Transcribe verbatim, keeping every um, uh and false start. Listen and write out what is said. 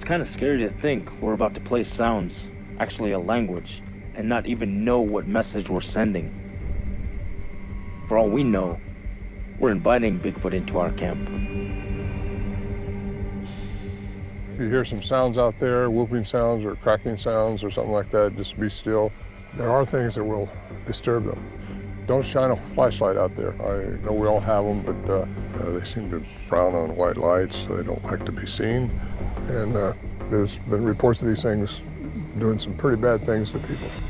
kind of scary to think we're about to play sounds, actually a language, and not even know what message we're sending. For all we know, we're inviting Bigfoot into our camp. If you hear some sounds out there, whooping sounds or cracking sounds or something like that, just be still. There are things that will disturb them. Don't shine a flashlight out there. I know we all have them, but uh, uh, they seem to frown on white lights, so they don't like to be seen. And uh, there's been reports of these things doing some pretty bad things to people.